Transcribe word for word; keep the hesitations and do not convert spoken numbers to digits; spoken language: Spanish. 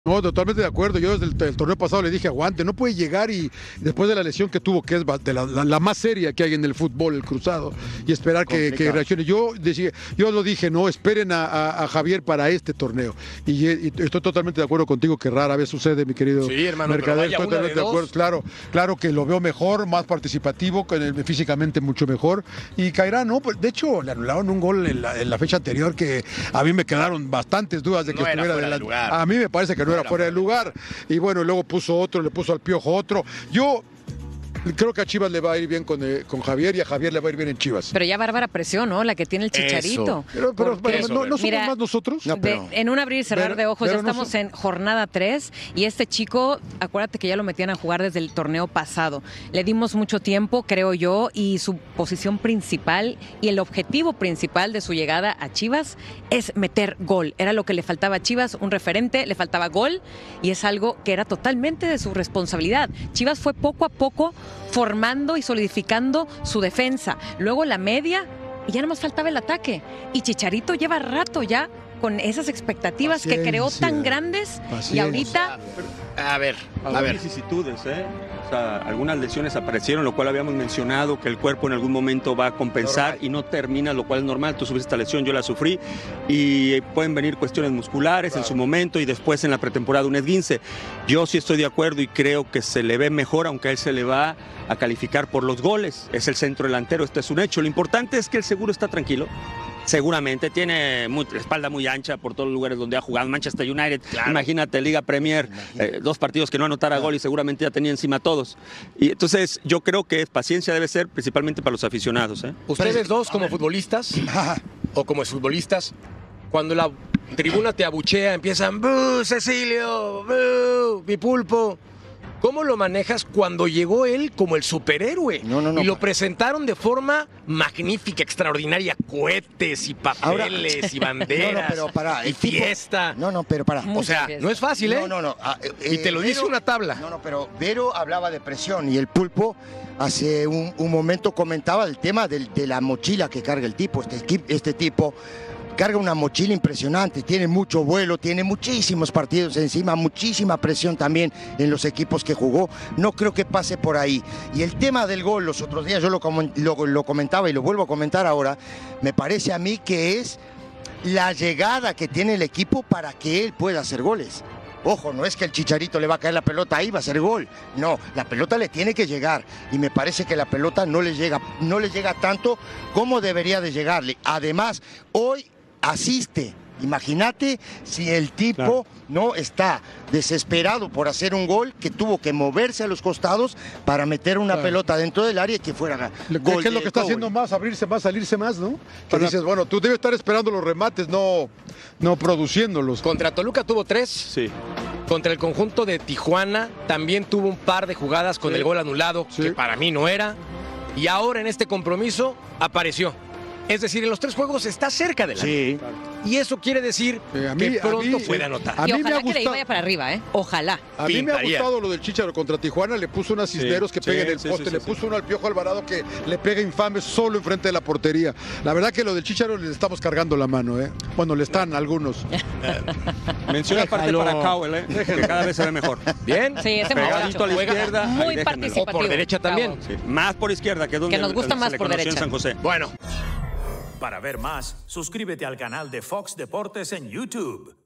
No, totalmente de acuerdo. Yo desde el, el torneo pasado le dije, aguante, no puede llegar y después de la lesión que tuvo, que es de la, la, la más seria que hay en el fútbol, el cruzado, y esperar que, que reaccione. Yo decía, yo lo dije, no, esperen a, a, a Javier para este torneo. Y, y estoy totalmente de acuerdo contigo, que rara vez sucede, mi querido sí, hermano, Mercader. Estoy totalmente de, de acuerdo. Claro, claro que lo veo mejor, más participativo, con el, físicamente mucho mejor. Y Cairá, no, pues, de hecho, le anularon un gol en la, en la fecha anterior que a mí me quedaron bastantes dudas de que no estuviera de delante. Lugar. A mí me parece que no, no era, era fuera de lugar. Y bueno, luego puso otro, le puso al Piojo otro. Yo creo que a Chivas le va a ir bien con, eh, con Javier y a Javier le va a ir bien en Chivas. Pero ya Bárbara presión, ¿no? La que tiene el Chicharito. Eso. Pero, pero bueno, eso, no, no somos Mira, más nosotros. No, pero, de, en un abrir y cerrar pero, de ojos, ya estamos no en jornada tres y este chico, acuérdate que ya lo metían a jugar desde el torneo pasado. Le dimos mucho tiempo, creo yo, y su posición principal y el objetivo principal de su llegada a Chivas es meter gol. Era lo que le faltaba a Chivas, un referente, le faltaba gol y es algo que era totalmente de su responsabilidad. Chivas fue poco a poco formando y solidificando su defensa. Luego la media y ya nada más faltaba el ataque. Y Chicharito lleva rato ya con esas expectativas Paciencia. que creó tan grandes Paciencia. y ahorita... A ver, a ver. vicisitudes, ¿eh? O sea, algunas lesiones aparecieron, lo cual habíamos mencionado que el cuerpo en algún momento va a compensar y no termina, lo cual es normal. Tú sufriste esta lesión, yo la sufrí y pueden venir cuestiones musculares claro. en su momento y después en la pretemporada un esguince. Yo sí estoy de acuerdo y creo que se le ve mejor, aunque a él se le va a calificar por los goles. Es el centro delantero, este es un hecho. Lo importante es que el seguro está tranquilo. Seguramente tiene muy, la espalda muy ancha por todos los lugares donde ha jugado. Manchester United, claro. imagínate, Liga Premier, eh, dos partidos que no anotara claro. gol y seguramente ya tenía encima a todos. Y entonces yo creo que paciencia debe ser principalmente para los aficionados. ¿eh? Ustedes dos como futbolistas o como futbolistas, cuando la tribuna te abuchea, empiezan, ¡bú, Cecilio! ¡Bú, mi pulpo! ¿Cómo lo manejas cuando llegó él como el superhéroe? No, no, no. Y lo presentaron de forma magnífica, extraordinaria, cohetes y papeles Ahora, y banderas no, no, pero para, y tipo, fiesta. No, no, pero para. O sea, no es fácil, ¿eh? No, no, no. Ah, eh, y te lo dice Vero, una tabla. No, no, pero Vero hablaba de presión y el pulpo hace un, un momento comentaba el tema del, de la mochila que carga el tipo. Este, este tipo carga una mochila impresionante, tiene mucho vuelo, tiene muchísimos partidos encima, muchísima presión también en los equipos que jugó. No creo que pase por ahí. Y el tema del gol, los otros días yo lo, lo, lo comentaba y lo vuelvo a comentar ahora, me parece a mí que es la llegada que tiene el equipo para que él pueda hacer goles. Ojo, no es que el Chicharito le va a caer la pelota ahí, va a hacer gol. No, la pelota le tiene que llegar. Y me parece que la pelota no le llega, no le llega tanto como debería de llegarle. Además, hoy asiste. Imagínate si el tipo claro. no está desesperado por hacer un gol, que tuvo que moverse a los costados para meter una claro. pelota dentro del área y que fuera gol. ¿Qué es lo que está haciendo más? Abrirse más, salirse más, ¿no? Que Para... dices, bueno, tú debes estar esperando los remates, no, no produciéndolos. Contra Toluca tuvo tres. Sí. Contra el conjunto de Tijuana también tuvo un par de jugadas con sí. el gol anulado, sí. que para mí no era. Y ahora en este compromiso apareció. Es decir, en los tres juegos está cerca de la sí. Y eso quiere decir eh, a mí, que pronto mí, puede anotar. A y mí ojalá me ha gustado, que le vaya para arriba, ¿eh? Ojalá. A mí me ha gustado lo del Chícharo contra Tijuana. Le puso unas Cisneros sí, que sí, peguen el sí, poste. Sí, sí, le puso sí. uno al Piojo Alvarado que le pega infame solo enfrente de la portería. La verdad que lo del Chícharo le estamos cargando la mano, ¿eh? Bueno, le están algunos. Eh, menciona aparte para Cowell, ¿eh? Que cada vez se ve mejor. Bien. Sí, ese pegadito a la izquierda. Muy participativo. O por derecha también. Sí. Más por izquierda, que es donde que nos gusta más por derecha. En San José. Bueno. Para ver más, suscríbete al canal de Fox Deportes en YouTube.